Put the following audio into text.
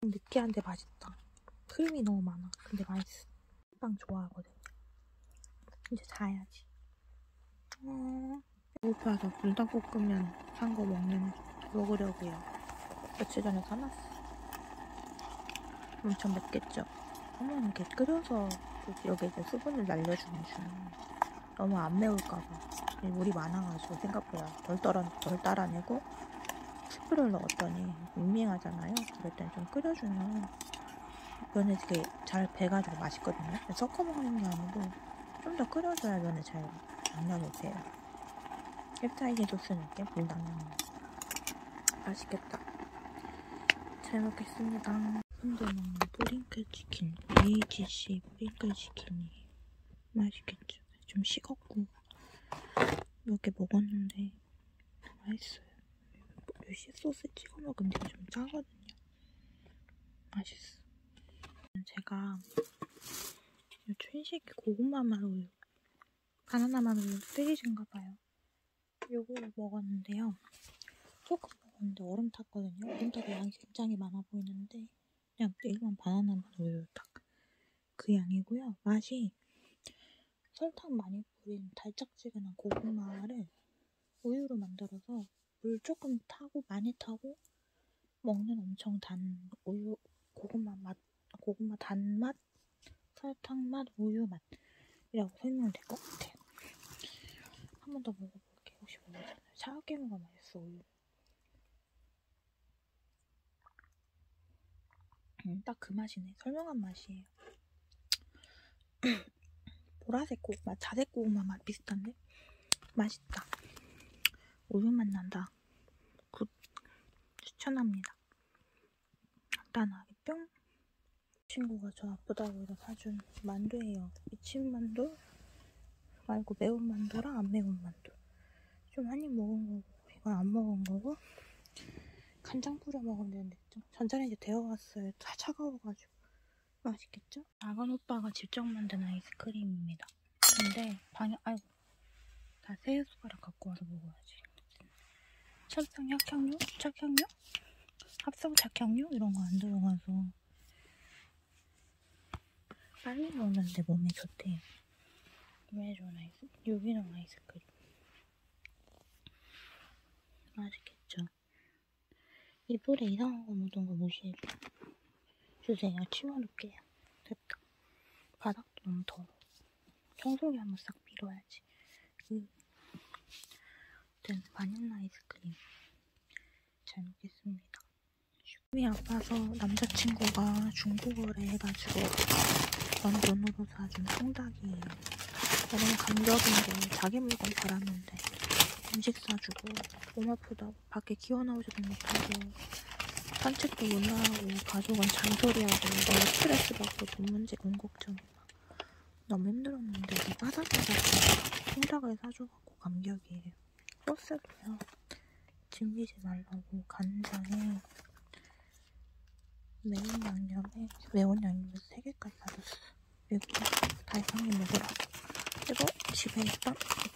느끼한데 맛있다. 크림이 너무 많아. 근데 맛있어. 빵 좋아하거든요. 이제 자야지. 배고파서 불닭볶음면 산 거 먹으려고요. 며칠 전에 사놨어. 엄청 맵겠죠? 한번 이렇게 끓여서 여기에 이제 수분을 날려주는 중. 너무 안 매울까봐. 물이 많아가지고 생각보다 덜 따라내고 스프를 넣었더니 밍밍하잖아요. 그럴 땐 좀 끓여주면 면에 되게 잘 배가지고 맛있거든요. 섞어 먹는 게 아니고 좀 더 끓여줘야 면에 잘 양념이 배요. 캡사이신 소스 넣을게. 불닭면 맛있겠다. 잘 먹겠습니다. 혼자 먹는 뿌링클 치킨, AGC 뿌링클 치킨이 맛있겠죠. 좀 식었고 몇 개 먹었는데 맛있어요. 루시 소스 찍어 먹으면 되게 좀 짜거든요. 맛있어. 제가 춘식이 고구마 맛 우유, 바나나 맛 우유 시리즈인가봐요. 요거를 먹었는데요. 조금 먹었는데 얼음 탔거든요. 얼음 타서 양이 굉장히 많아 보이는데 그냥 일반 바나나 맛 우유 딱 그 양이고요. 맛이 설탕 많이 뿌린 달짝지근한 고구마를 우유로 만들어서 물 조금 타고 많이 타고 먹는 엄청 단 우유 고구마 단맛, 설탕 맛, 우유 맛이라고 설명이 될 것 같아요. 한 번 더 먹어볼게요. 혹시 모르잖아요. 차갑게 먹으면 맛있어. 우유. 딱 그 맛이네. 설명한 맛이에요. 보라색 고구마, 자색 고구마 맛 비슷한데 맛있다. 우유 맛 난다. 굿. 추천합니다. 간단하게 뿅. 친구가 저 아프다고 해서 사준 만두예요. 미친 만두 말고 매운 만두랑 안 매운 만두. 좀 한 입 먹은 거고 이건 안 먹은 거고 간장 뿌려 먹으면 되는데 전자레인지 데워왔어요. 다 차가워가지고 맛있겠죠? 작은 오빠가 직접 만든 아이스크림입니다. 근데 아이고 다 세 숟가락 갖고 와서 먹어야지. 첨성 약향류, 착향류, 합성 착향류 이런 거 안 들어가서 빨리 먹는데 몸에 좋대요. 왜 좋은 유기농 아이스크림. 맛있겠죠? 이불에 이상한 거 묻은 거 무시해줘. 주세요. 치워놓을게요. 됐다. 바닥도 너무 더러워. 청소기 한번 싹 밀어야지. 일단 바닐라 아이스크림 잘 먹겠습니다. 몸이 아파서 남자친구가 중국어를 해가지고 번 돈으로 사준 통닭이에요. 너무 감격인데 자기 물건 팔았는데 음식 사주고 몸 아프다고 밖에 기어나오지도 못하고 산책도 못 나가고 가족은 잔소리하고 너무 스트레스 받고 돈 문제 돈 걱정 너무 힘들었는데 바삭바삭 통닭을 사줘갖고 감격이에요. 소스도요 질리지 말라고 간장에 매운 양념에 3개까지 사줬어. 그리고 달걀이 먹으라고. 그리고 집에 있던